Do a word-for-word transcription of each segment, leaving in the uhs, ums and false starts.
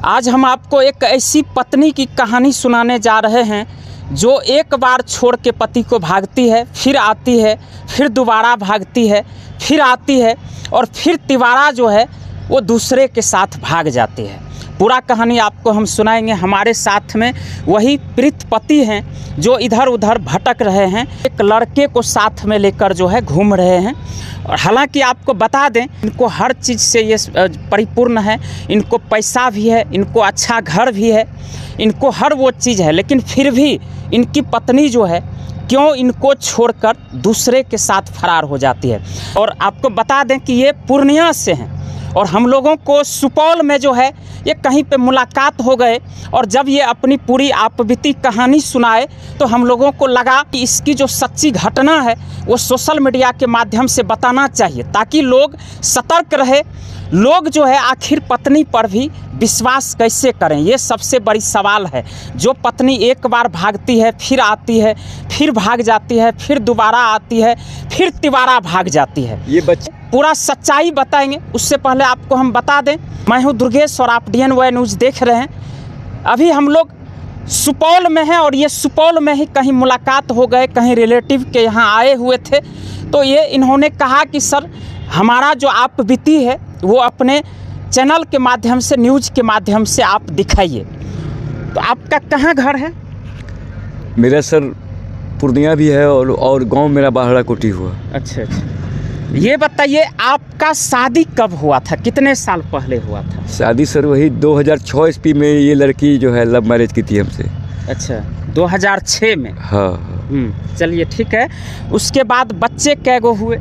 आज हम आपको एक ऐसी पत्नी की कहानी सुनाने जा रहे हैं जो एक बार छोड़ के पति को भागती है, फिर आती है, फिर दोबारा भागती है, फिर आती है और फिर तिवारा जो है वो दूसरे के साथ भाग जाती है। पूरा कहानी आपको हम सुनाएंगे। हमारे साथ में वही प्रीत पति हैं जो इधर उधर भटक रहे हैं, एक लड़के को साथ में लेकर जो है घूम रहे हैं। और हालांकि आपको बता दें, इनको हर चीज़ से ये परिपूर्ण है, इनको पैसा भी है, इनको अच्छा घर भी है, इनको हर वो चीज़ है, लेकिन फिर भी इनकी पत्नी जो है क्यों इनको छोड़कर दूसरे के साथ फरार हो जाती है। और आपको बता दें कि ये पूर्णिया से हैं और हम लोगों को सुपौल में जो है ये कहीं पे मुलाकात हो गए और जब ये अपनी पूरी आपबीती कहानी सुनाए तो हम लोगों को लगा कि इसकी जो सच्ची घटना है वो सोशल मीडिया के माध्यम से बताना चाहिए ताकि लोग सतर्क रहे। लोग जो है आखिर पत्नी पर भी विश्वास कैसे करें, ये सबसे बड़ी सवाल है। जो पत्नी एक बार भागती है, फिर आती है, फिर भाग जाती है, फिर दोबारा आती है, फिर तिवारा भाग जाती है। ये बच्चे पूरा सच्चाई बताएंगे। उससे पहले आपको हम बता दें, मैं हूं दुर्गेश और आप डी एन वाई न्यूज़ देख रहे हैं। अभी हम लोग सुपौल में हैं और ये सुपौल में ही कहीं मुलाकात हो गए, कहीं रिलेटिव के यहाँ आए हुए थे। तो ये इन्होंने कहा कि सर हमारा जो आपबीती है वो अपने चैनल के माध्यम से, न्यूज़ के माध्यम से आप दिखाइए। तो आपका कहाँ घर है? मेरा सर पूर्णिया भी है और और गांव मेरा बाहरा कोटी हुआ। अच्छा अच्छा, ये बताइए आपका शादी कब हुआ था, कितने साल पहले हुआ था? शादी सर वही दो हज़ार छह ईस्वी में ये लड़की जो है लव मैरिज की थी हमसे। अच्छा, दो हज़ार छह में? हाँ। चलिए ठीक है। उसके बाद बच्चे कै गो हुए?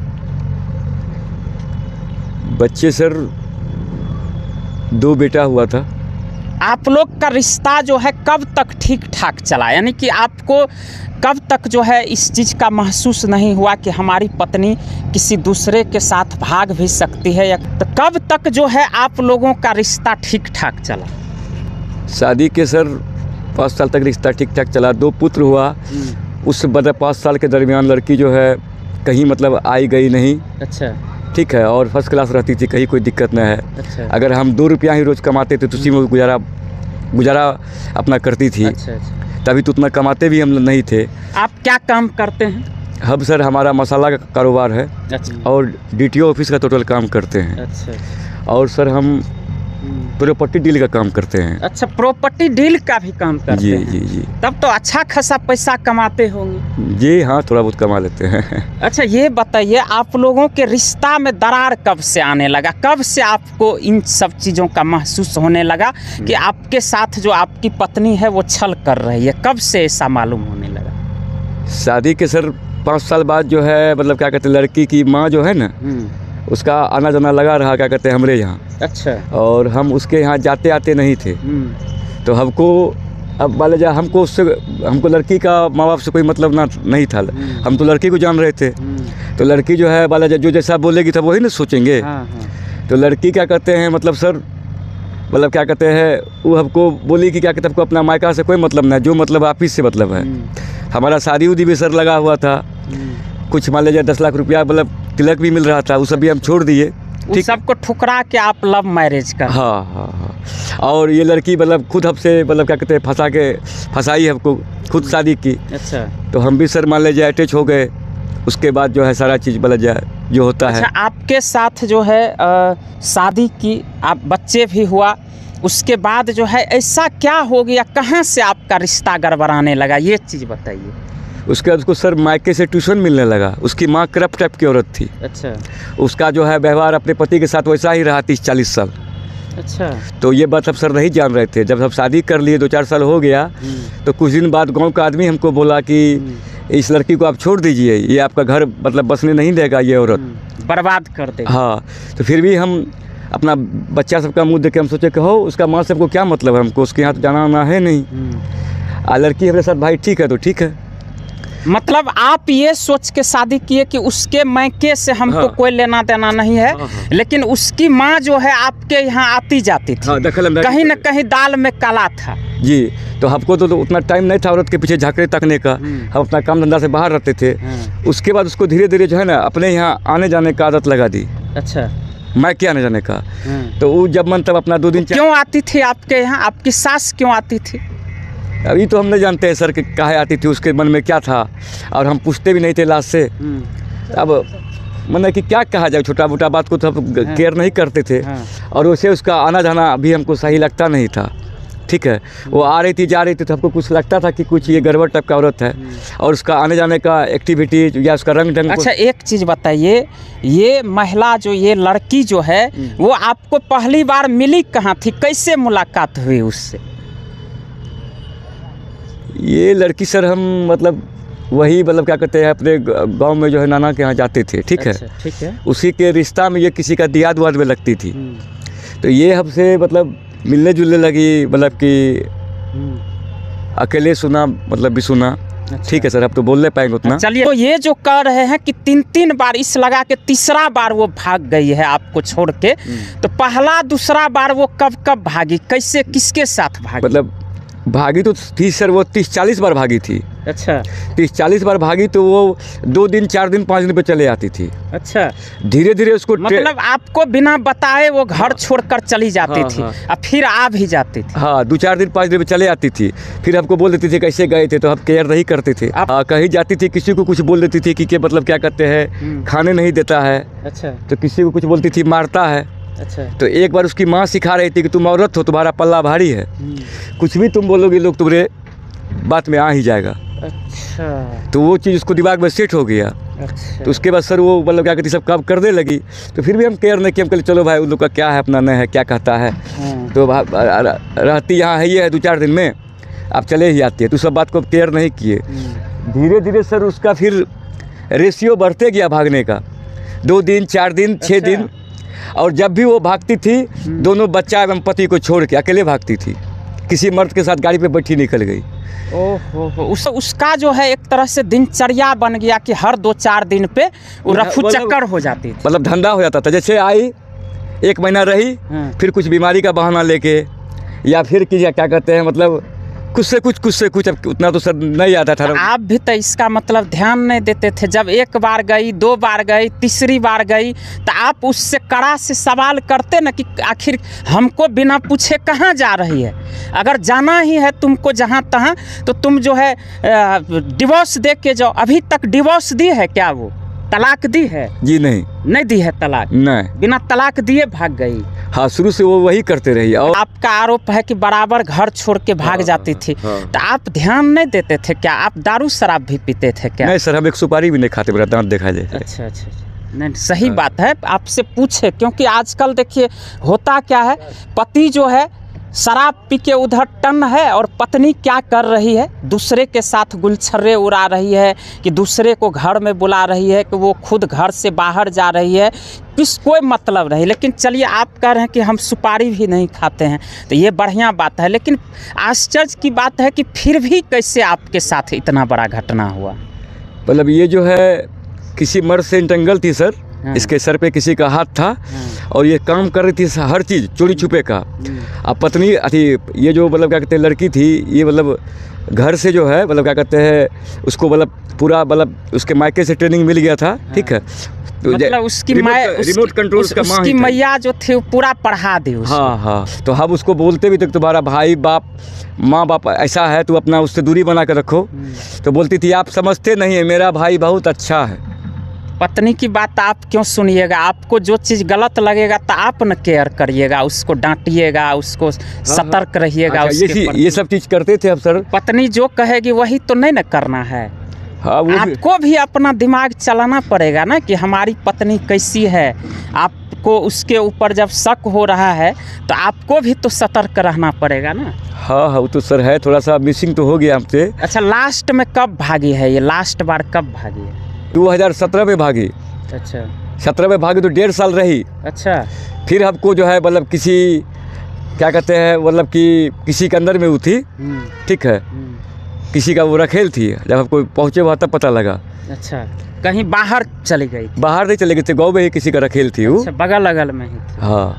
बच्चे सर दो बेटा हुआ था। आप लोग का रिश्ता जो है कब तक ठीक ठाक चला, यानी कि आपको कब तक जो है इस चीज़ का महसूस नहीं हुआ कि हमारी पत्नी किसी दूसरे के साथ भाग भी सकती है, या तो कब तक जो है आप लोगों का रिश्ता ठीक ठाक चला? शादी के सर पाँच साल तक रिश्ता ठीक ठाक चला। दो पुत्र हुआ। उस बाद पाँच साल के दरमियान लड़की जो है कहीं मतलब आई गई नहीं। अच्छा, ठीक है। और फर्स्ट क्लास रहती थी, कहीं कोई दिक्कत न है। अच्छा। अगर हम दो रुपया ही रोज़ कमाते थे तो उसी में गुजारा गुजारा अपना करती थी। अच्छा अच्छा। तभी तो उतना कमाते भी हम नहीं थे। आप क्या काम करते हैं? अब सर हमारा मसाला का कारोबार है। अच्छा। और डी टी ओ ऑफिस का टोटल काम करते हैं। अच्छा। और सर हम प्रॉपर्टी डील का काम करते हैं। अच्छा, प्रॉपर्टी डील का भी काम करते जी, हैं? जी जी। तब तो अच्छा खासा पैसा कमाते होंगे। जी हाँ, थोड़ा बहुत कमा लेते हैं। अच्छा, ये बताइए आप लोगों के रिश्ता में दरार कब से आने लगा? कब से आपको इन सब चीज़ों का महसूस होने लगा कि आपके साथ जो आपकी पत्नी है वो छल कर रही है? कब से ऐसा मालूम होने लगा? शादी के सर पाँच साल बाद जो है मतलब क्या कहते हैं, लड़की की माँ जो है ना उसका आना जाना लगा रहा, क्या कहते हैं, हमारे यहाँ। अच्छा। और हम उसके यहाँ जाते आते नहीं थे। तो हमको अब मान लीजिए हमको उससे हमको लड़की का माँ बाप से कोई मतलब ना नहीं था। हम तो लड़की को जान रहे थे। तो लड़की जो है मान लीजिए जो जैसा बोलेगी तब वही ना सोचेंगे। हाँ, हाँ। तो लड़की क्या कहते हैं मतलब सर मतलब क्या कहते हैं, वो हमको बोली कि क्या कहते हैं आपको अपना मायका से कोई मतलब नहीं, जो मतलब आप ही से मतलब है। हमारा शादी उदी भी सर लगा हुआ था। कुछ मान लीजिए दस लाख रुपया मतलब तिलक भी मिल रहा था, वो सब भी हम छोड़ दिए। ठीक, सबको ठुकरा के आप लव मैरिज कर? हाँ हाँ हाँ। और ये लड़की मतलब खुद हमसे मतलब क्या कहते हैं फंसा के फंसाई हमको, खुद शादी की। अच्छा। तो हम भी सर मान लीजिए अटैच हो गए। उसके बाद जो है सारा चीज़ मतलब जाए जो होता है। अच्छा, आपके साथ जो है आ, शादी की, आप बच्चे भी हुआ, उसके बाद जो है ऐसा क्या हो गया, कहाँ से आपका रिश्ता गड़बड़ाने लगा, ये चीज़ बताइए। उसके बाद उसको सर मायके से ट्यूशन मिलने लगा। उसकी माँ करप्ट टाइप की औरत थी। अच्छा। उसका जो है व्यवहार अपने पति के साथ वैसा ही रहा तीस चालीस साल। अच्छा। तो ये बात अब सर नहीं जान रहे थे। जब हम शादी कर लिए, दो चार साल हो गया, तो कुछ दिन बाद गांव का आदमी हमको बोला कि इस लड़की को आप छोड़ दीजिए, ये आपका घर मतलब बसने नहीं देगा, ये औरत बर्बाद कर देगा। हाँ। तो फिर भी हम अपना बच्चा सबका मुँह देख के हम सोचे कि हो उसका माँ सबको क्या मतलब है, हमको उसके यहाँ तो जाना आना है नहीं। आ लड़की हमारे साथ भाई ठीक है तो ठीक है। मतलब आप ये सोच के शादी किए कि उसके मायके से हमको हाँ। कोई लेना देना नहीं है। हाँ हाँ। लेकिन उसकी माँ जो है आपके यहाँ आती जाती थी। हाँ, कहीं न कहीं दाल में काला था। जी। तो हमको तो, तो उतना टाइम नहीं था औरत के पीछे झांकने तकने का। हम अपना काम धंधा से बाहर रहते थे। उसके बाद उसको धीरे धीरे जो है ना अपने यहाँ आने जाने का आदत लगा दी। अच्छा। मैं क्या न जाने का। तो वो जब मन तब अपना दो दिन क्यों आती थी आपके यहाँ, आपकी सास क्यों आती थी? अभी तो हम नहीं जानते हैं सर कि काहे आती थी, उसके मन में क्या था, और हम पूछते भी नहीं थे लास्ट से। अब मतलब कि क्या कहा जाए, छोटा मोटा बात को तो हम केयर नहीं करते थे, और वैसे उसका आना जाना अभी हमको सही लगता नहीं था। ठीक है, वो आ रही थी जा रही थी तो हमको कुछ लगता था कि कुछ ये गड़बड़ टाइप का औरत है, और उसका आने जाने का एक्टिविटी या उसका रंग ढंग। अच्छा एक चीज़ बताइए, ये महिला जो ये लड़की जो है वो आपको पहली बार मिली कहाँ थी, कैसे मुलाकात हुई उससे? ये लड़की सर हम मतलब वही मतलब क्या कहते हैं अपने गांव में जो है नाना के यहाँ जाते थे। ठीक है, ठीक है। उसी के रिश्ता में ये किसी का दियाद वाद में लगती थी, तो ये हमसे मतलब मिलने जुलने लगी, मतलब कि अकेले सुना मतलब भी सुना। अच्छा। ठीक है सर, अब तो बोल नहीं पाएंगे उतना। चलिए, तो ये जो कह रहे हैं कि तीन तीन बार इस लगा के तीसरा बार वो भाग गई है आपको छोड़ के, तो पहला दूसरा बार वो कब कब भागी, कैसे, किसके साथ भागी? मतलब भागी तो थी सर, वो तीस चालीस बार भागी थी। अच्छा, तीस चालीस बार भागी तो वो दो दिन चार दिन पाँच दिन पे चले आती थी। अच्छा, धीरे धीरे उसको मतलब आपको बिना बताए वो घर छोड़कर चली जाती हाँ, थी हाँ, और फिर आ भी जाती थी। हाँ, दो चार दिन पाँच दिन पे चले आती थी, फिर हमको बोल देती थी कैसे गए थे, तो हम केयर नहीं करते थे। आप कहीं जाती थी किसी को कुछ बोल देती थी कि, कि मतलब क्या कहते हैं खाने नहीं देता है। अच्छा, तो किसी को कुछ बोलती थी मारता है। अच्छा, तो एक बार उसकी माँ सिखा रही थी कि तुम औरत हो, तुम्हारा पल्ला भारी है, कुछ भी तुम बोलोगे लोग तुम्हारे बात में आ ही जाएगा। अच्छा, तो वो चीज़ उसको दिमाग में सेट हो गया। अच्छा, तो उसके बाद सर वो मतलब क्या कहती सब काम करने लगी, तो फिर भी हम केयर नहीं किया, हम कहते चलो भाई उन लोग का क्या है, अपना नहीं है, क्या कहता है। तो रहती यहाँ है, ये है दो चार दिन में आप चले ही आती है, तो सब बात को केयर नहीं किए। धीरे धीरे सर उसका फिर रेशियो बढ़ते गया भागने का, दो दिन चार दिन छः दिन, और जब भी वो भागती थी दोनों बच्चा एवं पति को छोड़ के अकेले भागती थी, किसी मर्द के साथ गाड़ी पे बैठी निकल गई। ओहो, उस उसका जो है एक तरह से दिनचर्या बन गया कि हर दो चार दिन पे वो रफू चक्कर हो जाती थी, मतलब धंधा हो जाता था। जैसे आई एक महीना रही, फिर कुछ बीमारी का बहाना लेके, या फिर कि क्या कहते हैं मतलब कुछ से कुछ कुछ से कुछ, अब उतना तो सर नहीं आता था। आप भी तो इसका मतलब ध्यान नहीं देते थे, जब एक बार गई, दो बार गई, तीसरी बार गई, तो आप उससे कड़ा से सवाल करते ना कि आखिर हमको बिना पूछे कहाँ जा रही है, अगर जाना ही है तुमको जहाँ तहाँ तो तुम जो है डिवोर्स दे के जाओ। अभी तक डिवोर्स दी है क्या, वो तलाक दी है? जी नहीं, नहीं दी है तलाक, नहीं, बिना तलाक दिए भाग गई। हाँ, शुरू से वो वही करते रही। और आपका आरोप है कि बराबर घर छोड़ के भाग हाँ, जाती थी। हाँ, तो आप ध्यान नहीं देते थे क्या? आप दारू शराब भी पीते थे क्या? नहीं सर, हम एक सुपारी भी नहीं खाते, मेरा दांत देखा जाए। अच्छा अच्छा, नहीं सही हाँ, बात है, आपसे पूछे क्योंकि आजकल देखिए होता क्या है, पति जो है शराब पी के उधर टन है, और पत्नी क्या कर रही है, दूसरे के साथ गुलछर्रे उड़ा रही है, कि दूसरे को घर में बुला रही है, कि वो खुद घर से बाहर जा रही है, किस कोई मतलब नहीं। लेकिन चलिए, आप कह रहे हैं कि हम सुपारी भी नहीं खाते हैं, तो ये बढ़िया बात है, लेकिन आश्चर्य की बात है कि फिर भी कैसे आपके साथ इतना बड़ा घटना हुआ? मतलब ये जो है किसी मर्द से इंटंगल थी सर। हाँ, इसके सर पे किसी का हाथ था। हाँ, और ये काम कर रही थी हर चीज़ चोरी छुपे का। अब पत्नी अथी ये जो मतलब क्या कहते हैं लड़की थी, ये मतलब घर से जो है मतलब क्या कहते हैं उसको मतलब पूरा मतलब उसके मायके से ट्रेनिंग मिल गया था। हाँ, ठीक है, तो मतलब उसकी रिमोट कंट्रोल उस, उसकी मैया जो थी पूरा पढ़ा दी उसको। हाँ हाँ, तो हम उसको बोलते भी थे तुम्हारा भाई बाप माँ बाप ऐसा है, तो अपना उससे दूरी बना कर रखो। तो बोलती थी आप समझते नहीं है, मेरा भाई बहुत अच्छा है। पत्नी की बात आप क्यों सुनिएगा? आपको जो चीज़ गलत लगेगा तो आप न केयर करिएगा, उसको डांटिएगा, उसको सतर्क रहिएगा। अच्छा, ये, ये सब चीज़ करते थे अब सर। पत्नी जो कहेगी वही तो नहीं न करना है। हाँ, वो आपको भी अपना दिमाग चलाना पड़ेगा ना कि हमारी पत्नी कैसी है। आपको उसके ऊपर जब शक हो रहा है तो आपको भी तो सतर्क रहना पड़ेगा ना। हाँ हाँ, वो तो सर है, थोड़ा सा मिसिंग तो हो गया हमसे। अच्छा, लास्ट में कब भागी है ये? लास्ट बार कब भागी है? दो हज़ार सत्रह में भागी। अच्छा, सत्रह में भागी तो डेढ़ साल रही। अच्छा, फिर हमको जो है मतलब किसी क्या कहते हैं मतलब कि किसी के अंदर में वो थी। ठीक है, किसी का वो रखेल थी, जब हमको पहुँचे वहाँ तब पता लगा। अच्छा, कहीं बाहर चली गई? बाहर नहीं चले गए थे, गाँव में ही किसी का रखेल थी वो। अच्छा, बगल अगल में ही।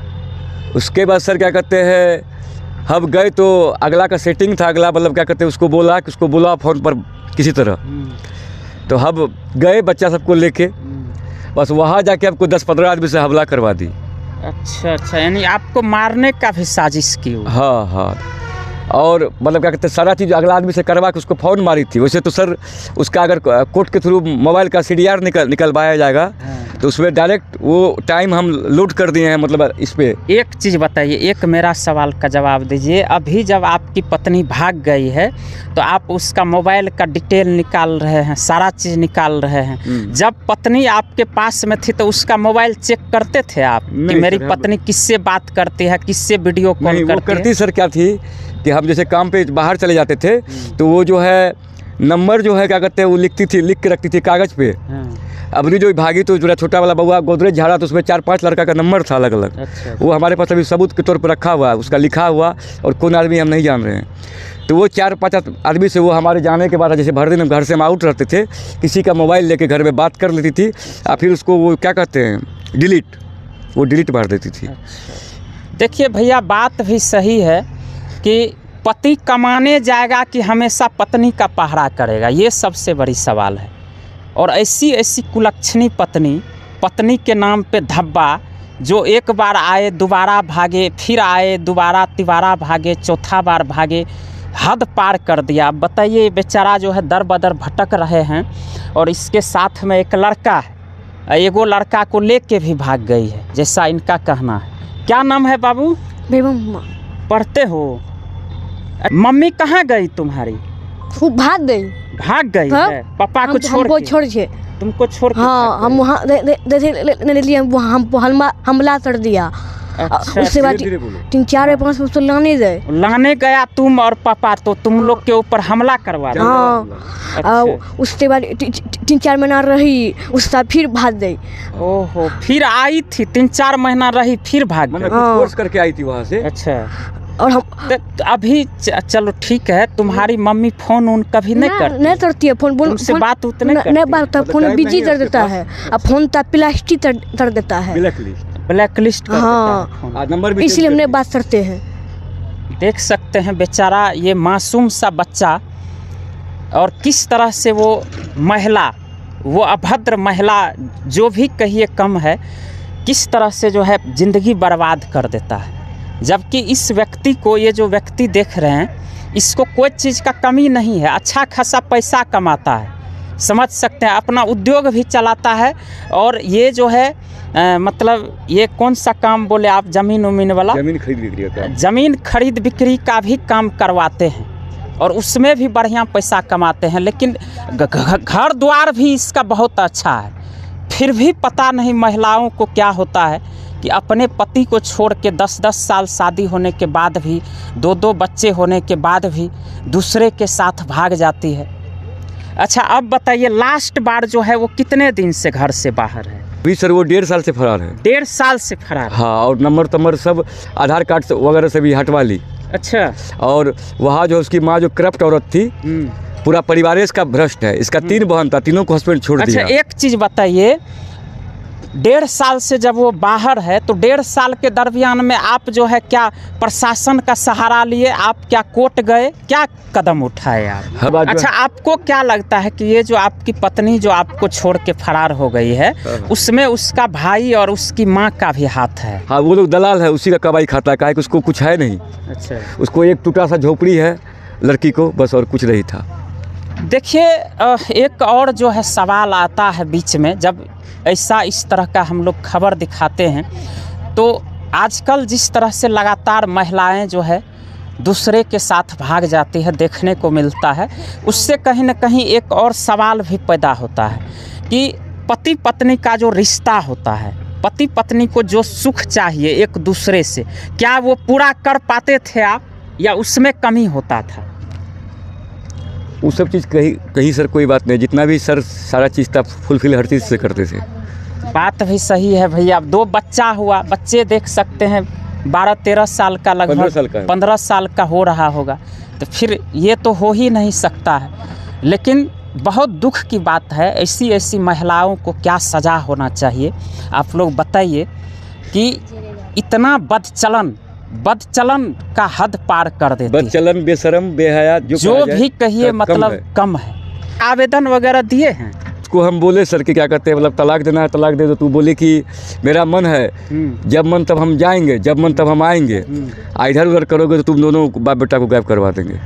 हाँ, उसके बाद सर क्या कहते हैं हम गए तो अगला का सेटिंग था, अगला मतलब क्या कहते हैं उसको बोला कि उसको बोला फ़ोन पर किसी तरह। तो हम गए बच्चा सबको लेके, बस वहाँ जाके हमको दस पंद्रह आदमी से हमला करवा दी। अच्छा अच्छा, यानी आपको मारने का भी साजिश की हुई? हाँ हाँ, और मतलब क्या कहते हैं सारा चीज़ अगला आदमी से करवा के उसको फ़ौन मारी थी। वैसे तो सर उसका अगर कोर्ट के थ्रू मोबाइल का सी डी आर निकल निकलवाया जाएगा तो उसमें डायरेक्ट वो टाइम हम लोड कर दिए हैं। मतलब इस पे एक चीज़ बताइए, एक मेरा सवाल का जवाब दीजिए। अभी जब आपकी पत्नी भाग गई है तो आप उसका मोबाइल का डिटेल निकाल रहे हैं, सारा चीज़ निकाल रहे हैं। जब पत्नी आपके पास में थी तो उसका मोबाइल चेक करते थे आप कि मेरी पत्नी किससे बात करती है, किससे वीडियो कॉल करती है? करती सर क्या थी कि हम जैसे काम पे बाहर चले जाते थे तो वो जो है नंबर जो है क्या कहते हैं वो लिखती थी, लिख के रखती थी कागज़ पे। अबरी जो भागी तो जो छोटा वाला बउआ गोदरेज झाड़ा तो उसमें चार पांच लड़का का नंबर था अलग अलग। अच्छा। वो हमारे पास अभी सबूत के तौर पर रखा हुआ है, उसका लिखा हुआ, और कौन आदमी हम नहीं जान रहे हैं। तो वो चार पाँच आदमी से वो हमारे जाने के बाद जैसे भर दिन हम घर से हम आउट रहते थे, किसी का मोबाइल लेके घर में बात कर लेती थी और फिर उसको वो क्या कहते हैं डिलीट, वो डिलीट मार देती थी। देखिए भैया, बात भी सही है कि पति कमाने जाएगा कि हमेशा पत्नी का पहरा करेगा, ये सबसे बड़ी सवाल है। और ऐसी ऐसी कुलक्षणी पत्नी, पत्नी के नाम पे धब्बा, जो एक बार आए दोबारा भागे, फिर आए दोबारा तिबारा भागे, चौथा बार भागे, हद पार कर दिया। बताइए, बेचारा जो है दर बदर भटक रहे हैं और इसके साथ में एक लड़का है, एगो लड़का को लेके भी भाग गई है, जैसा इनका कहना है। क्या नाम है बाबू? बेबम्मा। पढ़ते हो? मम्मी कहाँ गई तुम्हारी? वो भाग गई। भाग गई है पापा को छोड़ के? छोड़ के तुमको छोड़ के? हाँ, हम वहाँ हम हमला कर दिया। अच्छा, उसके बाद तीन चार पाँच उसको लाने गए लाने गया तुम और पापा, तो तुम लोग के ऊपर हमला करवा दिया? हाँ। अच्छा। उसके बाद तीन चार महीना रही, उसका फिर भाग गई। ओहो, फिर आई थी, तीन चार महीना रही फिर भाग गई? कोर्स करके आई थी वहाँ से। अच्छा। और हम अभी चलो ठीक है, तुम्हारी मम्मी फोन उन कभी नहीं करती? नहीं करती है फोन, बोल से बात उतने नहीं बात, फोन बिजी कर देता है, अब फोन तो प्लास्टिक कर देता है, ब्लैक लिस्ट कर हाँ, नंबर भी, इसलिए हमने बात करते हैं। देख सकते हैं बेचारा ये मासूम सा बच्चा, और किस तरह से वो महिला, वो अभद्र महिला जो भी कहिए कम है, किस तरह से जो है ज़िंदगी बर्बाद कर देता है। जबकि इस व्यक्ति को, ये जो व्यक्ति देख रहे हैं, इसको कोई चीज़ का कमी नहीं है, अच्छा खासा पैसा कमाता है, समझ सकते हैं, अपना उद्योग भी चलाता है। और ये जो है आ, मतलब ये कौन सा काम बोले आप, ज़मीन उमीन वाला? ज़मीन खरीद बिक्री का, ज़मीन खरीद बिक्री का भी काम करवाते हैं और उसमें भी बढ़िया पैसा कमाते हैं। लेकिन घर द्वार भी इसका बहुत अच्छा है, फिर भी पता नहीं महिलाओं को क्या होता है कि अपने पति को छोड़ के दस दस साल शादी होने के बाद भी, दो दो बच्चे होने के बाद भी दूसरे के साथ भाग जाती है। अच्छा, अब बताइए, लास्ट बार जो है वो कितने दिन से घर से बाहर है? अभी सर वो डेढ़ साल से फरार है। डेढ़ साल से फरार? हाँ, और नंबर तंबर सब आधार कार्ड से वगैरह से भी हटवा ली। अच्छा। और वहाँ जो उसकी माँ जो करप्ट औरत थी, पूरा परिवार इसका भ्रष्ट है। इसका तीन बहन था, तीनों को हस्बैंड छोड़ दिया। अच्छा, एक चीज़ बताइए, डेढ़ साल से जब वो बाहर है तो डेढ़ साल के दरमियान में आप जो है क्या प्रशासन का सहारा लिए, आप क्या कोर्ट गए, क्या कदम उठाए आप? अच्छा, आपको क्या लगता है कि ये जो आपकी पत्नी जो आपको छोड़ के फरार हो गई है, उसमें उसका भाई और उसकी माँ का भी हाथ है? हाँ, वो लोग दलाल है, उसी का कमाई खाता है, काहे कि उसको कुछ है नहीं। अच्छा। उसको एक टूटा सा झोपड़ी है लड़की को, बस, और कुछ नहीं था। देखिए, एक और जो है सवाल आता है बीच में, जब ऐसा इस तरह का हम लोग खबर दिखाते हैं तो आजकल जिस तरह से लगातार महिलाएं जो है दूसरे के साथ भाग जाती है देखने को मिलता है, उससे कहीं ना कहीं एक और सवाल भी पैदा होता है कि पति पत्नी का जो रिश्ता होता है, पति पत्नी को जो सुख चाहिए एक दूसरे से, क्या वो पूरा कर पाते थे आप, या उसमें कमी होता था? वो सब चीज़ कहीं कहीं सर कोई बात नहीं, जितना भी सर सारा चीज़ था फुलफिल हर चीज़ से करते थे। बात भी सही है भैया। अब दो बच्चा हुआ, बच्चे देख सकते हैं बारह तेरह साल का, लगभग पंद्रह साल का हो रहा होगा, तो फिर ये तो हो ही नहीं सकता है। लेकिन बहुत दुख की बात है, ऐसी ऐसी महिलाओं को क्या सज़ा होना चाहिए आप लोग बताइए कि इतना बदचलन बदचलन का हद पार कर देती है। बदचलन, बेशरम, बेहया, जो, जो भी कहिए मतलब कम है। आवेदन वगैरह दिए हैं? को हम बोले सर कि क्या कहते हैं मतलब तलाक देना है तलाक दे दो, तो बोले कि मेरा मन है, जब मन तब हम जाएंगे, जब मन तब हम आएंगे, इधर उधर करोगे तो तुम दोनों बाप बेटा को गायब करवा देंगे।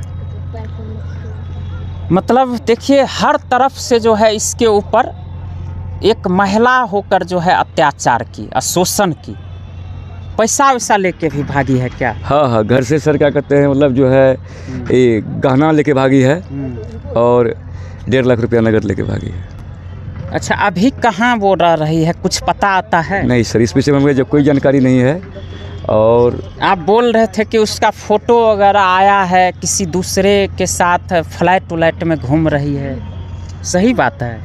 मतलब देखिए हर तरफ से जो है इसके ऊपर एक महिला होकर जो है अत्याचार की, शोषण की, पैसा वैसा लेके भी भागी है क्या? हाँ हाँ, घर से सर क्या कहते हैं मतलब जो है ये गहना लेके भागी है और डेढ़ लाख रुपया नगद लेके भागी है। अच्छा, अभी कहाँ वो रह रही है, कुछ पता आता है? नहीं सर, इस विषय में मुझे जब कोई जानकारी नहीं है। और आप बोल रहे थे कि उसका फोटो वगैरह आया है, किसी दूसरे के साथ फ्लैट उलैट में घूम रही है, सही बात है?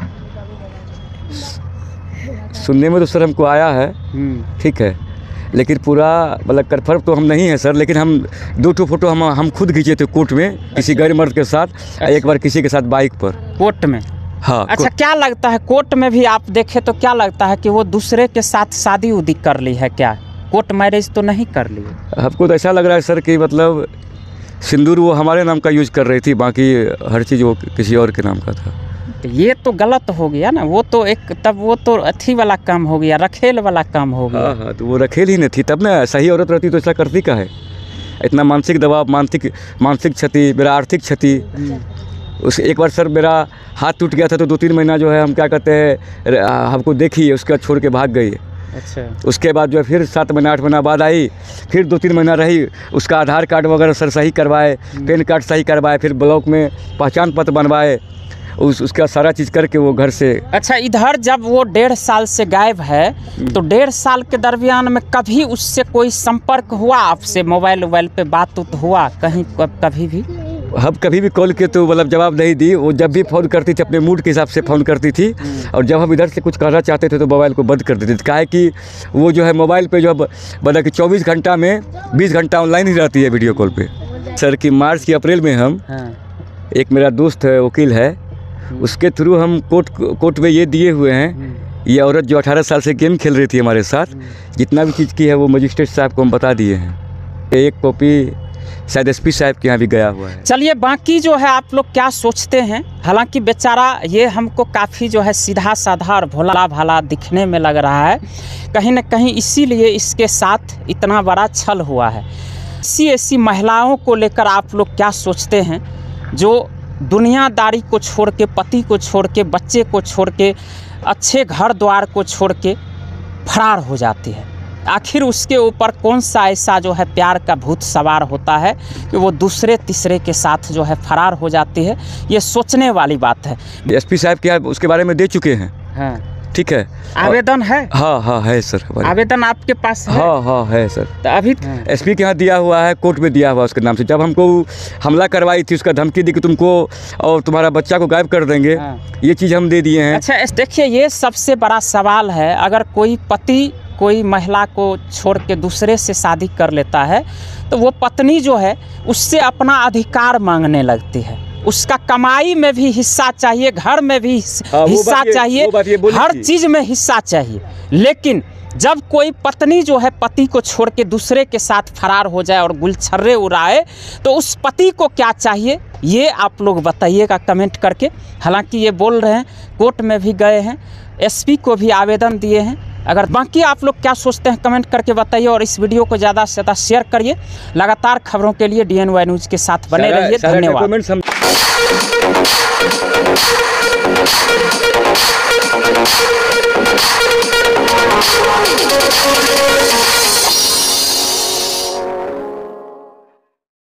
सुनने में तो सर हमको आया है, ठीक है, लेकिन पूरा मतलब कन्फर्म तो हम नहीं है सर। लेकिन हम दो ठो फोटो हम हम खुद खींचे थे कोर्ट में, किसी गैर मर्द के साथ, एक बार किसी के साथ बाइक पर, कोर्ट में। हाँ। अच्छा, क्या लगता है कोर्ट में भी आप देखे तो क्या लगता है कि वो दूसरे के साथ शादी उदी कर ली है क्या? कोर्ट मैरिज तो नहीं कर ली? हमको तो ऐसा लग रहा है सर कि मतलब सिंदूर वो हमारे नाम का यूज कर रही थी, बाकी हर चीज़ वो किसी और के नाम का था। तो ये तो गलत हो गया ना, वो तो एक तब वो तो अथी वाला काम हो गया, रखेल वाला काम हो गया। हाँ हाँ, तो वो रखेल ही नहीं थी तब ना, सही औरत रहती तो ऐसा करती का है? इतना मानसिक दबाव, मानसिक मानसिक क्षति, मेरा आर्थिक क्षति। उस एक बार सर मेरा हाथ टूट गया था तो दो तीन महीना जो है हम क्या कहते हैं हमको देखी, उसके बाद छोड़ के भाग गई। अच्छा। उसके बाद जो है फिर सात महीना आठ महीना बाद आई, फिर दो तीन महीना रही, उसका आधार कार्ड वगैरह सर सही करवाए, पैन कार्ड सही करवाए, फिर ब्लॉक में पहचान पत्र बनवाए, उस उसका सारा चीज़ करके वो घर से। अच्छा, इधर जब वो डेढ़ साल से गायब है तो डेढ़ साल के दरमियान में कभी उससे कोई संपर्क हुआ आपसे? मोबाइल वोबाइल पे बात उत हुआ कहीं कभी भी? हम कभी भी कॉल किए तो मतलब जवाब नहीं दी। वो जब भी फ़ोन करती थी अपने मूड के हिसाब से फ़ोन करती थी, और जब हम इधर से कुछ कहना चाहते थे तो मोबाइल को बंद कर देती थी। काहे कि वो जो है मोबाइल पे जो मतलब कि चौबीस घंटा में बीस घंटा ऑनलाइन ही रहती है वीडियो कॉल पे। सर कि मार्च की अप्रैल में हम एक मेरा दोस्त है वकील है, उसके थ्रू हम कोर्ट कोर्ट में ये दिए हुए हैं, ये औरत जो अठारह साल से गेम खेल रही थी हमारे साथ, जितना भी चीज़ की है वो मजिस्ट्रेट साहब को हम बता दिए हैं। एक कॉपी शायद एसपी साहब के यहाँ भी गया हुआ है। चलिए, बाकी जो है आप लोग क्या सोचते हैं? हालांकि बेचारा ये हमको काफ़ी जो है सीधा साधा और भोला भाला दिखने में लग रहा है, कहीं ना कहीं इसीलिए इसके साथ इतना बड़ा छल हुआ है। ऐसी ऐसी महिलाओं को लेकर आप लोग क्या सोचते हैं जो दुनियादारी को छोड़ के, पति को छोड़ के, बच्चे को छोड़ के, अच्छे घर द्वार को छोड़ के फरार हो जाती है? आखिर उसके ऊपर कौन सा ऐसा जो है प्यार का भूत सवार होता है कि वो दूसरे तीसरे के साथ जो है फरार हो जाती है? ये सोचने वाली बात है। एसपी साहब क्या उसके बारे में दे चुके हैं? हाँ, ठीक है। आवेदन है? हाँ हाँ है सर, आवेदन आपके पास है? हाँ हाँ है सर। तो अभी एसपी के यहाँ दिया हुआ है, कोर्ट में दिया हुआ उसके नाम से। जब हमको हमला करवाई थी, उसका धमकी दी कि तुमको और तुम्हारा बच्चा को गायब कर देंगे, ये चीज़ हम दे दिए हैं। अच्छा, देखिए ये सबसे बड़ा सवाल है, अगर कोई पति कोई महिला को छोड़ के दूसरे से शादी कर लेता है तो वो पत्नी जो है उससे अपना अधिकार मांगने लगती है। उसका कमाई में भी हिस्सा चाहिए, घर में भी हिस्सा चाहिए, हर चीज़ में हिस्सा चाहिए। लेकिन जब कोई पत्नी जो है पति को छोड़ के दूसरे के साथ फरार हो जाए और गुलछर्रे उड़ाए तो उस पति को क्या चाहिए, ये आप लोग बताइएगा कमेंट करके। हालांकि ये बोल रहे हैं कोर्ट में भी गए हैं, एसपी को भी आवेदन दिए हैं। अगर बाकी आप लोग क्या सोचते हैं कमेंट करके बताइए, और इस वीडियो को ज़्यादा से ज़्यादा शेयर करिए। लगातार खबरों के लिए डीएनवाई न्यूज़ के साथ बने रहिए। धन्यवाद।